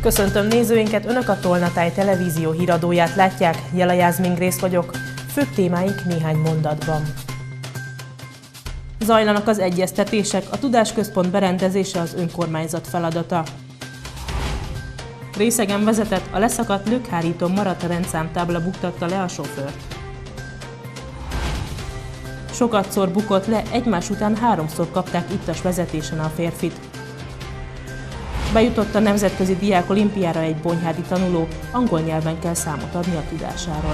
Köszöntöm nézőinket, Önök a Tolnatáj televízió híradóját látják, Jela Jászmin Grész vagyok. Főbb témáink néhány mondatban. Zajlanak az egyeztetések, a Tudásközpont berendezése az önkormányzat feladata. Részegen vezetett, a leszakadt lökhárítón maradt rendszámtábla buktatta le a sofőrt. Sokatszor bukott le, egymás után 3-szor kapták ittas vezetésen a férfit. Bejutott a Nemzetközi Diákolimpiára egy bonyhádi tanuló, angol nyelven kell számot adni a tudásáról.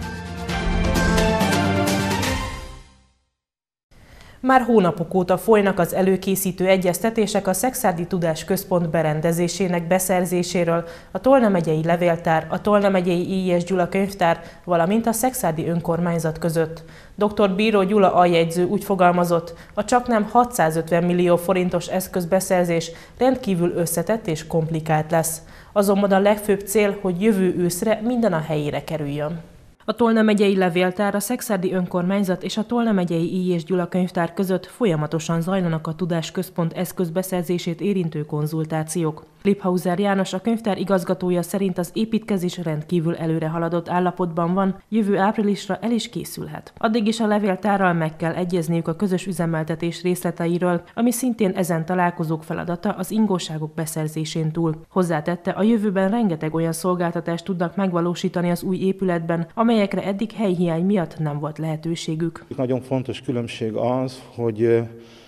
Már hónapok óta folynak az előkészítő egyeztetések a Szekszárdi Tudásközpont berendezésének beszerzéséről, a Tolna megyei levéltár, a Tolna megyei I.J. Gyula könyvtár, valamint a szekszárdi önkormányzat között. Dr. Bíró Gyula aljegyző úgy fogalmazott, a csaknem 650 millió forintos eszközbeszerzés rendkívül összetett és komplikált lesz. Azonban a legfőbb cél, hogy jövő őszre minden a helyére kerüljön. A Tolna megyei levéltár, a szekszárdi önkormányzat és a Tolna megyei I.J. Gyula könyvtár között folyamatosan zajlanak a Tudásközpont eszközbeszerzését érintő konzultációk. Liphauser János, a könyvtár igazgatója szerint az építkezés rendkívül előre haladott állapotban van, jövő áprilisra el is készülhet. Addig is a levéltárral meg kell egyezniük a közös üzemeltetés részleteiről, ami szintén ezen találkozók feladata az ingóságok beszerzésén túl. Hozzátette, a jövőben rengeteg olyan szolgáltatást tudnak megvalósítani az új épületben, amelyekre eddig helyhiány miatt nem volt lehetőségük. Nagyon fontos különbség az, hogy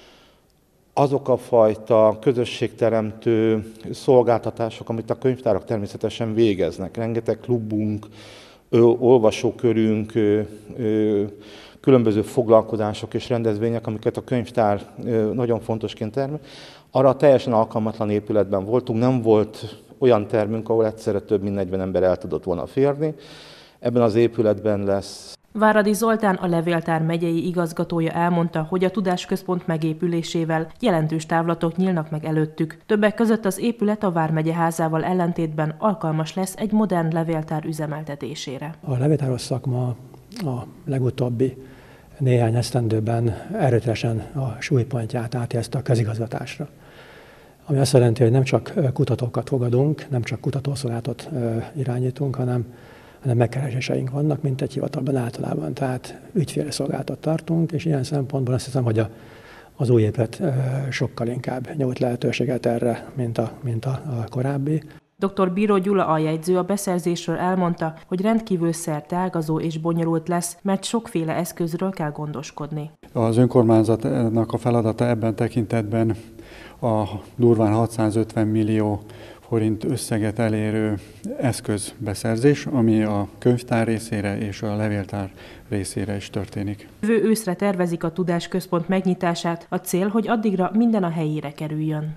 azok a fajta közösségteremtő szolgáltatások, amit a könyvtárak természetesen végeznek, rengeteg klubunk, olvasókörünk, különböző foglalkozások és rendezvények, amiket a könyvtár nagyon fontosként termel, arra teljesen alkalmatlan épületben voltunk, nem volt olyan termünk, ahol egyszerre több mint 40 ember el tudott volna férni. Ebben az épületben lesz. Váradi Zoltán, a levéltár megyei igazgatója elmondta, hogy a Tudásközpont megépülésével jelentős távlatok nyílnak meg előttük. Többek között az épület a Vármegye házával ellentétben alkalmas lesz egy modern levéltár üzemeltetésére. A levéltáros szakma a legutóbbi néhány esztendőben erőteljesen a súlypontját áthelyezte a közigazgatásra. Ami azt jelenti, hogy nem csak kutatókat fogadunk, nem csak kutatószolgálatot irányítunk, hanem megkereséseink vannak, mint egy hivatalban általában. Tehát ügyfélszolgálatot tartunk, és ilyen szempontból azt hiszem, hogy az új épület sokkal inkább nyújt lehetőséget erre, mint a korábbi. Dr. Bíró Gyula aljegyző a beszerzésről elmondta, hogy rendkívül szerteágazó és bonyolult lesz, mert sokféle eszközről kell gondoskodni. Az önkormányzatnak a feladata ebben tekintetben a durván 650 millió forint összeget elérő eszközbeszerzés, ami a könyvtár részére és a levéltár részére is történik. Jövő őszre tervezik a Tudásközpont megnyitását, a cél, hogy addigra minden a helyére kerüljön.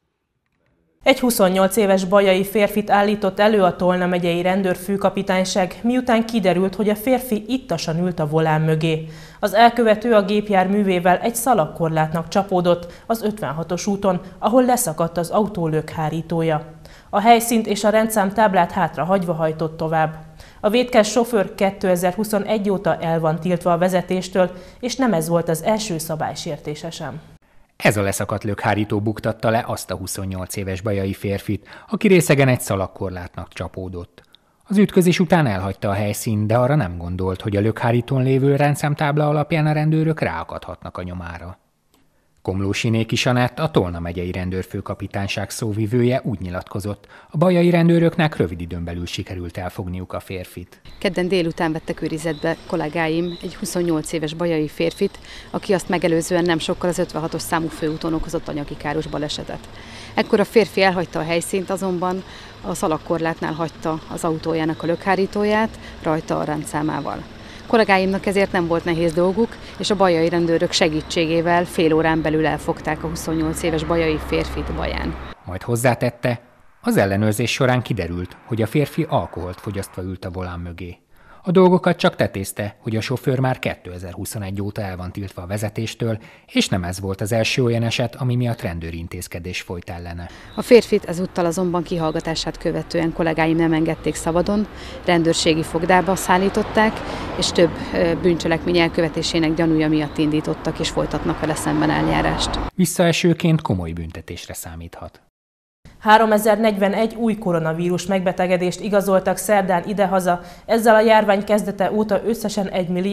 Egy 28 éves bajai férfit állított elő a Tolna megyei rendőrfőkapitányság, miután kiderült, hogy a férfi ittasan ült a volán mögé. Az elkövető a gépjárművével egy szalagkorlátnak csapódott az 56-os úton, ahol leszakadt az autó lökhárítója. A helyszínt és a rendszámtáblát hátrahagyva hajtott tovább. A vétkes sofőr 2021 óta el van tiltva a vezetéstől, és nem ez volt az első szabálysértése sem. Ez a leszakadt lökhárító buktatta le azt a 28 éves bajai férfit, aki részegen egy szalagkorlátnak csapódott. Az ütközés után elhagyta a helyszínt, de arra nem gondolt, hogy a lökhárítón lévő rendszámtábla alapján a rendőrök ráakadhatnak a nyomára. Komlósi Néki Zsanett, a Tolna megyei rendőrfőkapitányság szóvivője úgy nyilatkozott, a bajai rendőröknek rövid időn belül sikerült elfogniuk a férfit. Kedden délután vettek őrizetbe kollégáim egy 28 éves bajai férfit, aki azt megelőzően nem sokkal az 56-os számú főúton okozott anyagi káros balesetet. Ekkor a férfi elhagyta a helyszínt, azonban a szalagkorlátnál hagyta az autójának a lökhárítóját, rajta a rendszámával. Kollégáimnak ezért nem volt nehéz dolguk, és a bajai rendőrök segítségével fél órán belül elfogták a 28 éves bajai férfit baján. Majd hozzátette, az ellenőrzés során kiderült, hogy a férfi alkoholt fogyasztva ült a volán mögé. A dolgokat csak tetézte, hogy a sofőr már 2021 óta el van tiltva a vezetéstől, és nem ez volt az első olyan eset, ami miatt rendőri intézkedés folyt ellene. A férfit ezúttal azonban kihallgatását követően kollégáim nem engedték szabadon, rendőrségi fogdába szállították, és több bűncselekmény elkövetésének gyanúja miatt indítottak és folytatnak vele szemben eljárást. Visszaesőként komoly büntetésre számíthat. 3041 új koronavírus megbetegedést igazoltak szerdán idehaza, ezzel a járvány kezdete óta összesen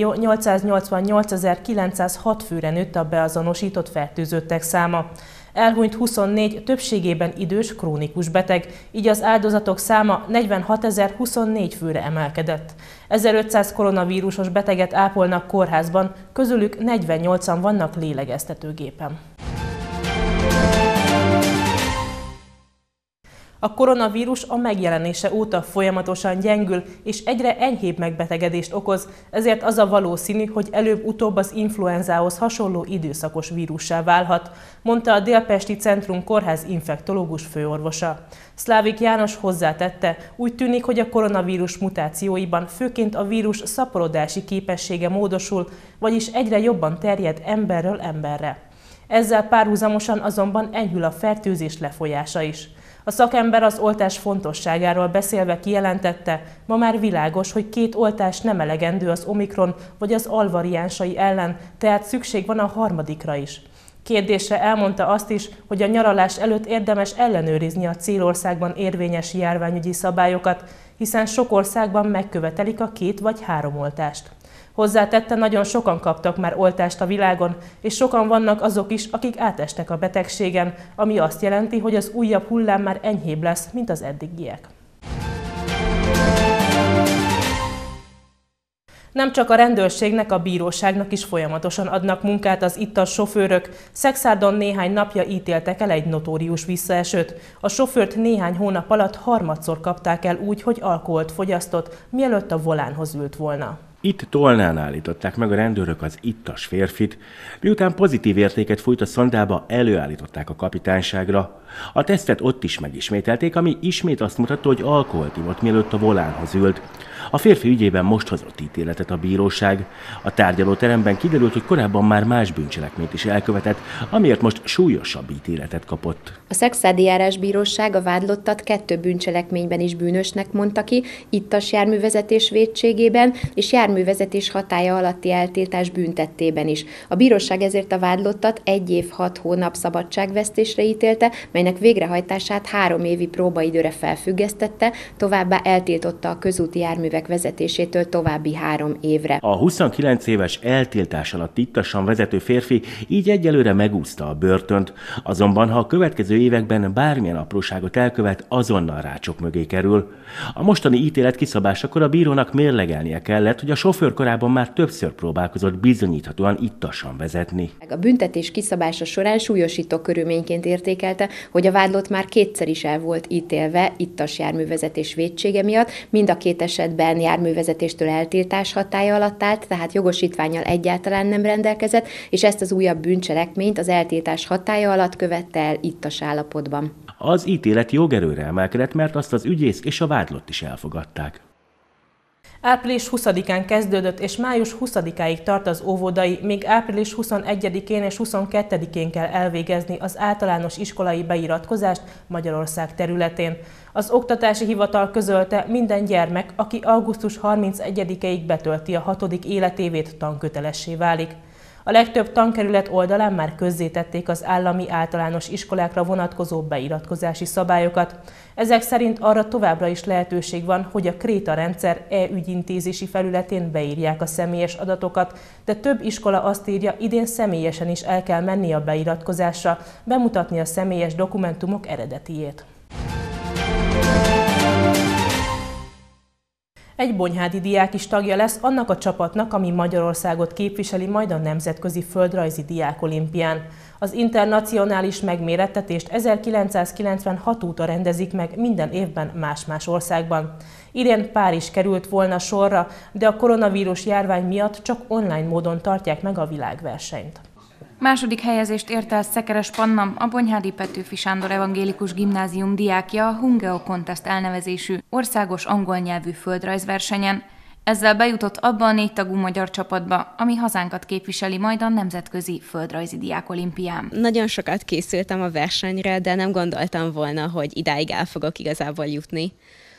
1.888.906 főre nőtt a beazonosított fertőzöttek száma. Elhunyt 24, többségében idős, krónikus beteg, így az áldozatok száma 46.024 főre emelkedett. 1500 koronavírusos beteget ápolnak kórházban, közülük 48-an vannak lélegeztetőgépen. A koronavírus a megjelenése óta folyamatosan gyengül és egyre enyhébb megbetegedést okoz, ezért az a valószínű, hogy előbb-utóbb az influenzához hasonló időszakos vírussá válhat, mondta a Délpesti Centrum Kórház infektológus főorvosa. Szlávik János hozzátette, úgy tűnik, hogy a koronavírus mutációiban főként a vírus szaporodási képessége módosul, vagyis egyre jobban terjed emberről emberre. Ezzel párhuzamosan azonban enyhül a fertőzés lefolyása is. A szakember az oltás fontosságáról beszélve kijelentette, ma már világos, hogy 2 oltás nem elegendő az omikron vagy az alvariánsai ellen, tehát szükség van a harmadikra is. Kérdésre elmondta azt is, hogy a nyaralás előtt érdemes ellenőrizni a célországban érvényes járványügyi szabályokat, hiszen sok országban megkövetelik a 2 vagy 3 oltást. Hozzátette, nagyon sokan kaptak már oltást a világon, és sokan vannak azok is, akik átestek a betegségen, ami azt jelenti, hogy az újabb hullám már enyhébb lesz, mint az eddigiek. Nem csak a rendőrségnek, a bíróságnak is folyamatosan adnak munkát az ittas sofőrök. Szexárdon néhány napja ítéltek el egy notórius visszaesőt. A sofőrt néhány hónap alatt harmadszor kapták el úgy, hogy alkoholt fogyasztott, mielőtt a volánhoz ült volna. Itt Tolnán állították meg a rendőrök az ittas férfit, miután pozitív értéket fújt a szondába, előállították a kapitányságra. A tesztet ott is megismételték, ami ismét azt mutatta, hogy alkoholt ivott, mielőtt a volánhoz ült. A férfi ügyében most hozott ítéletet a bíróság. A tárgyalóteremben kiderült, hogy korábban már más bűncselekményt is elkövetett, amiért most súlyosabb ítéletet kapott. A Szekszárdi Járásbíróság a vádlottat 2 bűncselekményben is bűnösnek mondta ki, ittas járművezetés vétségében és járművezetés hatálya alatti eltiltás büntettében is. A bíróság ezért a vádlottat 1 év 6 hónap szabadságvesztésre ítélte, melynek végrehajtását 3 évi próbaidőre felfüggesztette, továbbá eltiltotta a közúti járművek vezetésétől további 3 évre. A 29 éves eltiltás alatt ittasan vezető férfi így egyelőre megúszta a börtönt, azonban ha a következő években bármilyen apróságot elkövet, azonnal rácsok mögé kerül. A mostani ítélet kiszabásakor a bírónak mérlegelnie kellett, hogy a sofőr korábban már többször próbálkozott bizonyíthatóan ittasan vezetni. A büntetés kiszabása során súlyosító körülményként értékelte, hogy a vádlott már 2-szer is el volt ítélve ittas járművezetés vétsége miatt, mind a 2 esetben járművezetéstől eltiltás hatálya alatt állt, tehát jogosítvánnyal egyáltalán nem rendelkezett, és ezt az újabb bűncselekményt az eltiltás hatálya alatt követte el ittas állapotban. Az ítélet jogerőre emelkedett, mert azt az ügyész és a vádlott is elfogadták. Április 20-án kezdődött és május 20-áig tart az óvodai, még április 21-én és 22-én kell elvégezni az általános iskolai beiratkozást Magyarország területén. Az Oktatási Hivatal közölte, minden gyermek, aki augusztus 31-ig betölti a 6. életévét, tankötelessé válik. A legtöbb tankerület oldalán már közzétették az állami általános iskolákra vonatkozó beiratkozási szabályokat. Ezek szerint arra továbbra is lehetőség van, hogy a Kréta rendszer e-ügyintézési felületén beírják a személyes adatokat, de több iskola azt írja, idén személyesen is el kell menni a beiratkozásra, bemutatni a személyes dokumentumok eredetiét. Egy bonyhádi diák is tagja lesz annak a csapatnak, ami Magyarországot képviseli majd a Nemzetközi Földrajzi Diákolimpián. Az internacionális megmérettetést 1996 óta rendezik meg minden évben más-más országban. Idén Párizs került volna sorra, de a koronavírus járvány miatt csak online módon tartják meg a világversenyt. Második helyezést ért el Szekeres Panna, a Bonyhádi Petőfi Sándor Evangélikus Gimnázium diákja a Hungeo Contest elnevezésű országos angol nyelvű földrajzversenyen. Ezzel bejutott abba a 4 tagú magyar csapatba, ami hazánkat képviseli majd a Nemzetközi Földrajzi Diákolimpián. Nagyon sokat készültem a versenyre, de nem gondoltam volna, hogy idáig el fogok igazából jutni.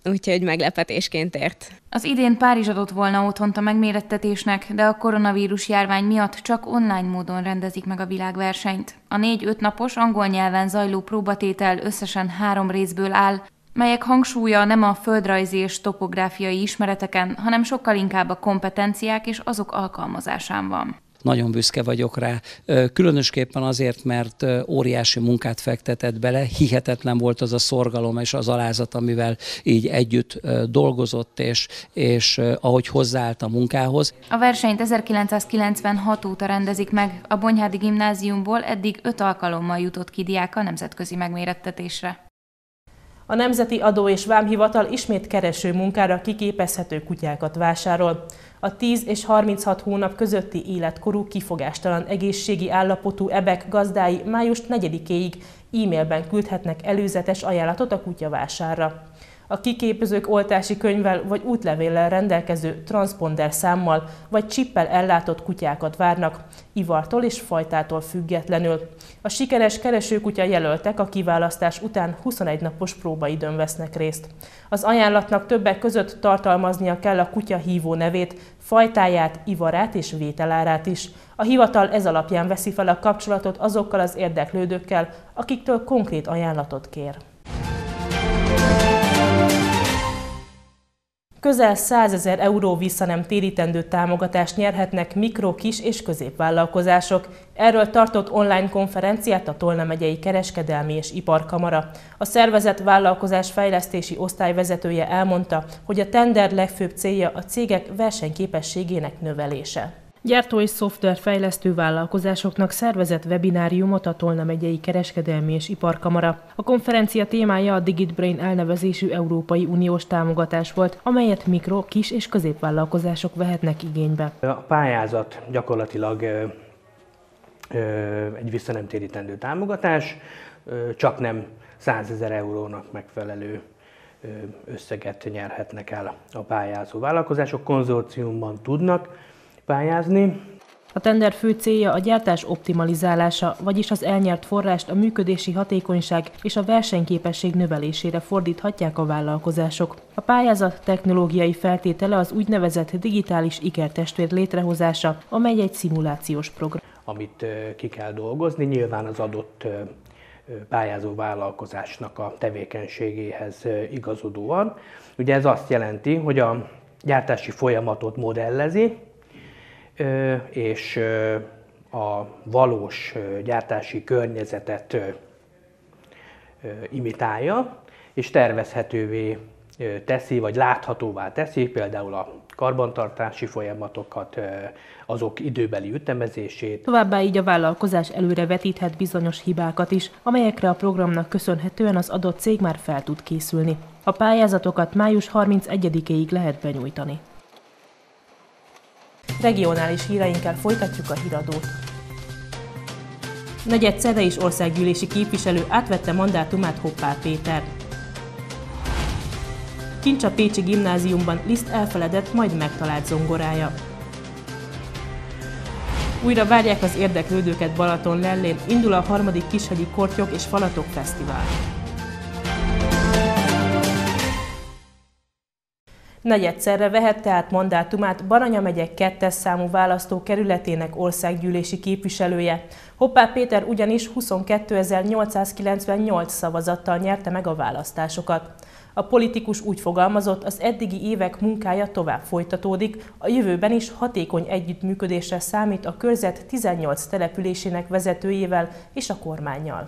úgyhogy meglepetésként ért. Az idén Párizs adott volna otthont a megmérettetésnek, de a koronavírus járvány miatt csak online módon rendezik meg a világversenyt. A 4-5 napos angol nyelven zajló próbatétel összesen 3 részből áll, melyek hangsúlya nem a földrajzi és topográfiai ismereteken, hanem sokkal inkább a kompetenciák és azok alkalmazásán van. Nagyon büszke vagyok rá, különösképpen azért, mert óriási munkát fektetett bele, hihetetlen volt az a szorgalom és az alázat, amivel így együtt dolgozott, és ahogy hozzáállt a munkához. A versenyt 1996 óta rendezik meg, a Bonyhádi Gimnáziumból eddig 5 alkalommal jutott ki diák a nemzetközi megmérettetésre. A Nemzeti Adó és Vámhivatal ismét kereső munkára kiképezhető kutyákat vásárol. A 10 és 36 hónap közötti életkorú kifogástalan egészségi állapotú ebek gazdái május 4-éig e-mailben küldhetnek előzetes ajánlatot a kutyavásárra. A kiképezők oltási könyvvel vagy útlevéllel rendelkező transzponder számmal vagy csippel ellátott kutyákat várnak, ivartól és fajtától függetlenül. A sikeres keresőkutya jelöltek a kiválasztás után 21 napos próbaidőn vesznek részt. Az ajánlatnak többek között tartalmaznia kell a kutya hívó nevét, fajtáját, ivarát és vételárát is. A hivatal ez alapján veszi fel a kapcsolatot azokkal az érdeklődőkkel, akiktől konkrét ajánlatot kér. Közel 100 000 euró visszanemtérítendő támogatást nyerhetnek mikro-, kis- és középvállalkozások. Erről tartott online konferenciát a Tolna megyei Kereskedelmi és Iparkamara. A szervezet vállalkozásfejlesztési osztályvezetője elmondta, hogy a tender legfőbb célja a cégek versenyképességének növelése. Gyártó és szoftverfejlesztő vállalkozásoknak szervezett webináriumot a Tolna megyei Kereskedelmi és Iparkamara. A konferencia témája a DigitBrain elnevezésű Európai Uniós támogatás volt, amelyet mikro-, kis- és középvállalkozások vehetnek igénybe. A pályázat gyakorlatilag egy visszanemtérítendő támogatás, csak nem 100 000 eurónak megfelelő összeget nyerhetnek el a pályázó vállalkozások. Konzorciumban tudnak pályázni. A tender fő célja a gyártás optimalizálása, vagyis az elnyert forrást a működési hatékonyság és a versenyképesség növelésére fordíthatják a vállalkozások. A pályázat technológiai feltétele az úgynevezett digitális ikertestvér létrehozása, amely egy szimulációs program. Amit ki kell dolgozni, nyilván az adott pályázó vállalkozásnak a tevékenységéhez igazodóan. Ugye ez azt jelenti, hogy a gyártási folyamatot modellezi, és a valós gyártási környezetet imitálja, és tervezhetővé teszi, vagy láthatóvá teszi, például a karbantartási folyamatokat, azok időbeli ütemezését. Továbbá így a vállalkozás előre vetíthet bizonyos hibákat is, amelyekre a programnak köszönhetően az adott cég már fel tud készülni. A pályázatokat május 31-éig lehet benyújtani. Regionális híreinkkel folytatjuk a híradót. Negyedszerre is országgyűlési képviselő átvette mandátumát Hoppá Péter. Kincs a Pécsi Gimnáziumban Liszt elfeledett, majd megtalált zongorája. Újra várják az érdeklődőket Balatonlellén, indul a 3. Kishegyi Kortyok és Falatok Fesztivál. Negyedszerre vehette át mandátumát Baranya megye 2. számú választókerületének országgyűlési képviselője. Hoppá Péter ugyanis 22.898 szavazattal nyerte meg a választásokat. A politikus úgy fogalmazott, az eddigi évek munkája tovább folytatódik, a jövőben is hatékony együttműködésre számít a körzet 18 településének vezetőjével és a kormánnyal.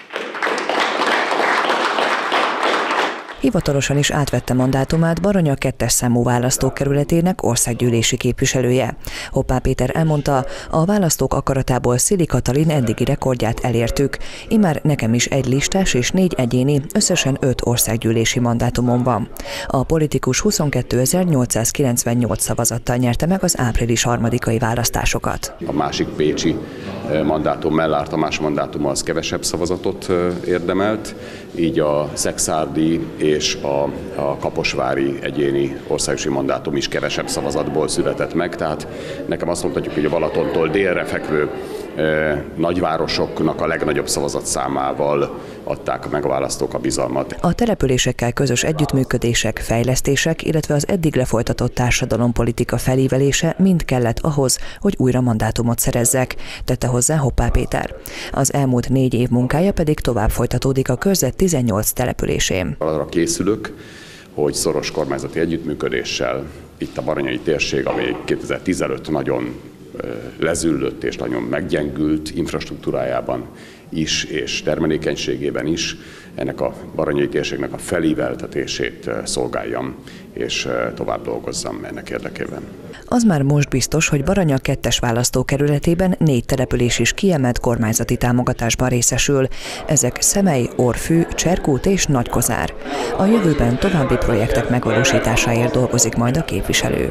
Hivatalosan is átvette mandátumát Baranya 2. számú választókerületének országgyűlési képviselője. Hoppá Péter elmondta, a választók akaratából Szili Katalin eddigi rekordját elértük. Immár nekem is egy listás és 4 egyéni, összesen 5 országgyűlési mandátumom van. A politikus 22.898 szavazattal nyerte meg az április 3-ai választásokat. A másik pécsi mandátum mellett a más mandátum az kevesebb szavazatot érdemelt, így a szekszárdi és a kaposvári egyéni országgyűlési mandátum is kevesebb szavazatból született meg, tehát nekem azt mondhatjuk, hogy a Balatontól délre fekvő nagyvárosoknak a legnagyobb szavazatszámával adták meg a választók a bizalmat. A településekkel közös együttműködések, fejlesztések, illetve az eddig lefolytatott társadalompolitika felívelése mind kellett ahhoz, hogy újra mandátumot szerezzek, tette hozzá Hoppá Péter. Az elmúlt 4 év munkája pedig tovább folytatódik a körzet 18 településén. Arra készülök, hogy szoros kormányzati együttműködéssel itt a baranyai térség, ami 2015 nagyon lezüllött és nagyon meggyengült infrastruktúrájában is, és termelékenységében is, ennek a baranyai térségnek a felíveltetését szolgáljam, és tovább dolgozzam ennek érdekében. Az már most biztos, hogy Baranya 2-es választókerületében 4 település is kiemelt kormányzati támogatásban részesül. Ezek Szemely, Orfű, Cserkút és Nagykozár. A jövőben további projektek megvalósításáért dolgozik majd a képviselő.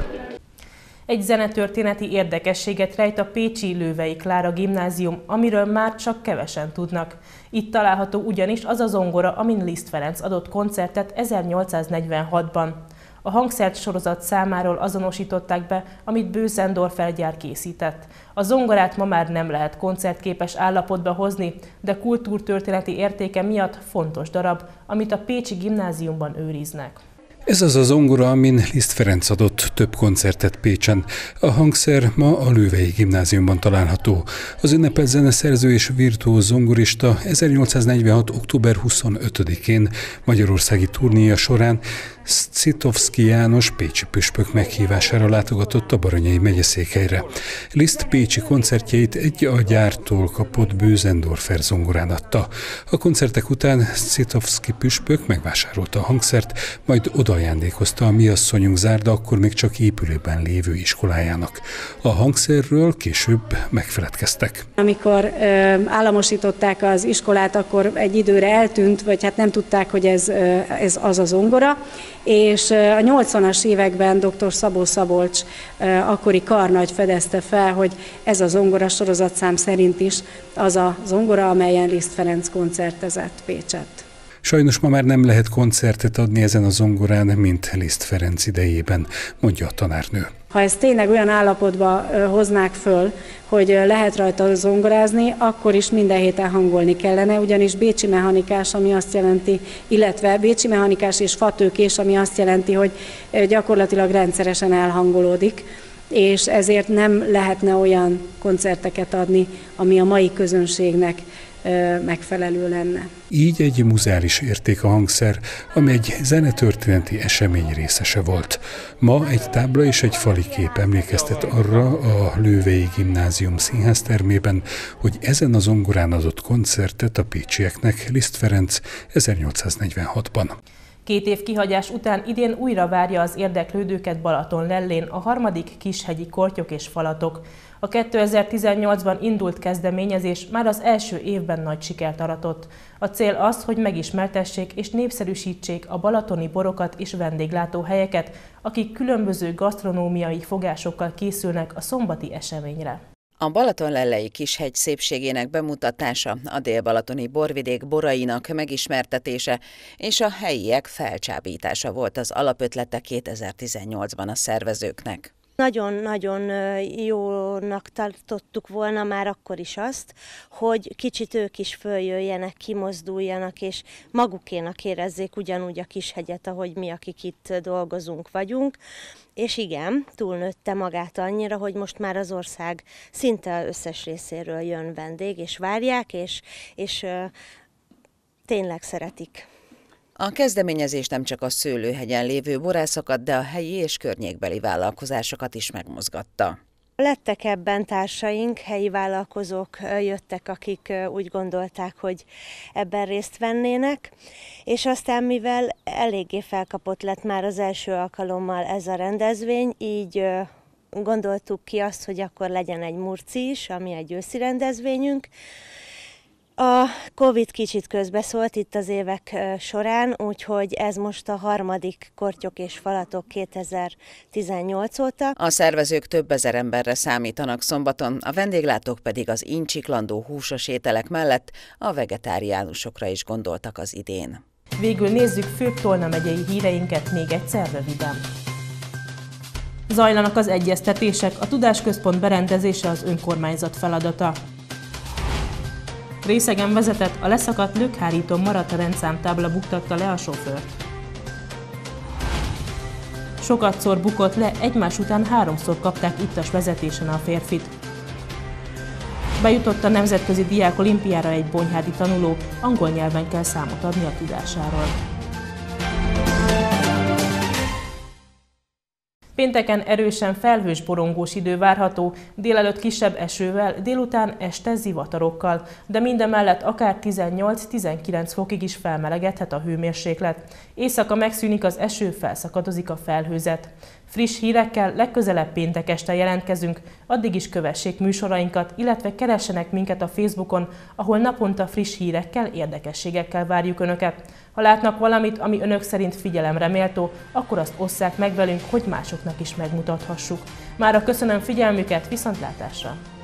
Egy zenetörténeti érdekességet rejt a pécsi Lővei Klára gimnázium, amiről már csak kevesen tudnak. Itt található ugyanis az a zongora, amin Liszt Ferenc adott koncertet 1846-ban. A hangszert sorozat számáról azonosították be, amit Bösendorfer gyár készített. A zongorát ma már nem lehet koncertképes állapotba hozni, de kultúrtörténeti értéke miatt fontos darab, amit a pécsi gimnáziumban őriznek. Ez az a zongora, amin Liszt Ferenc adott több koncertet Pécsen. A hangszer ma a Lővei Gimnáziumban található. Az ünnepelt zeneszerző és virtuóz zongorista 1846. október 25-én magyarországi turnéja során Scitovszky János pécsi püspök meghívására látogatott a Baranyai megyeszékhelyre. Liszt pécsi koncertjeit egy a gyártól kapott Bösendorfer zongorán adta. A koncertek után Scitovszky püspök megvásárolta a hangszert, majd odaajándékozta a Mi asszonyunk Zárda akkor még csak épülőben lévő iskolájának. A hangszerről később megfeledkeztek. Amikor államosították az iskolát, akkor egy időre eltűnt, vagy hát nem tudták, hogy ez az a zongora, és a 80-as években dr. Szabó Szabolcs akkori karnagy fedezte fel, hogy ez a zongora sorozatszám szerint is az a zongora, amelyen Liszt Ferenc koncertezett Pécsett. Sajnos ma már nem lehet koncertet adni ezen a zongorán, mint Liszt Ferenc idejében, mondja a tanárnő. Ha ezt tényleg olyan állapotba hoznák föl, hogy lehet rajta zongorázni, akkor is minden héten hangolni kellene, ugyanis bécsi mechanikás, ami azt jelenti, illetve bécsi mechanikás és fatőkés, ami azt jelenti, hogy gyakorlatilag rendszeresen elhangolódik, és ezért nem lehetne olyan koncerteket adni, ami a mai közönségnek megfelelő lenne. Így egy muzeális érték a hangszer, ami egy zenetörténeti esemény részese volt. Ma egy tábla és egy fali kép emlékeztet arra a Lővei Gimnázium színháztermében, hogy ezen a zongorán adott koncertet a pécsieknek Liszt Ferenc 1846-ban. 2 év kihagyás után idén újra várja az érdeklődőket Balatonlellén a 3. Kishegyi Kortyok és Falatok. A 2018-ban indult kezdeményezés már az első évben nagy sikert aratott. A cél az, hogy megismertessék és népszerűsítsék a balatoni borokat és vendéglátóhelyeket, akik különböző gasztronómiai fogásokkal készülnek a szombati eseményre. A Balatonlellei Kishegy szépségének bemutatása, a dél-balatoni borvidék borainak megismertetése és a helyiek felcsábítása volt az alapötlete 2018-ban a szervezőknek. Nagyon-nagyon jónak tartottuk volna már akkor is azt, hogy kicsit ők is följöjjenek, kimozduljanak, és magukénak érezzék ugyanúgy a Kishegyet, ahogy mi, akik itt dolgozunk, vagyunk. És igen, túlnőtte magát annyira, hogy most már az ország szinte összes részéről jön vendég, és várják, és tényleg szeretik. A kezdeményezés nem csak a Szőlőhegyen lévő borászokat, de a helyi és környékbeli vállalkozásokat is megmozgatta. Lettek ebben társaink, helyi vállalkozók jöttek, akik úgy gondolták, hogy ebben részt vennének, és aztán mivel eléggé felkapott lett már az első alkalommal ez a rendezvény, így gondoltuk ki azt, hogy akkor legyen egy murci is, ami egy őszi rendezvényünk. A Covid kicsit közbeszólt itt az évek során, úgyhogy ez most a 3. Kortyok és Falatok 2018 óta. A szervezők több ezer emberre számítanak szombaton, a vendéglátók pedig az incsiklandó húsos ételek mellett a vegetáriánusokra is gondoltak az idén. Végül nézzük főbb Tolna megyei híreinket még egyszer röviden. Zajlanak az egyeztetések, a Tudásközpont berendezése az önkormányzat feladata. Részegen vezetett, a leszakadt lökhárítón maradt a rendszámtábla buktatta le a sofőrt. Sokatszor bukott le, egymás után 3-szor kapták ittas vezetésen a férfit. Bejutott a Nemzetközi Diákolimpiára egy bonyhádi tanuló, angol nyelven kell számot adni a tudásáról. Pénteken erősen felhős borongós idő várható, délelőtt kisebb esővel, délután este zivatarokkal, de mindemellett akár 18-19 fokig is felmelegedhet a hőmérséklet. Éjszaka megszűnik az eső, felszakadozik a felhőzet. Friss hírekkel legközelebb péntek este jelentkezünk, addig is kövessék műsorainkat, illetve keressenek minket a Facebookon, ahol naponta friss hírekkel, érdekességekkel várjuk Önöket. Ha látnak valamit, ami Önök szerint figyelemre méltó, akkor azt osszák meg velünk, hogy másoknak is megmutathassuk. Mára köszönöm figyelmüket, viszontlátásra!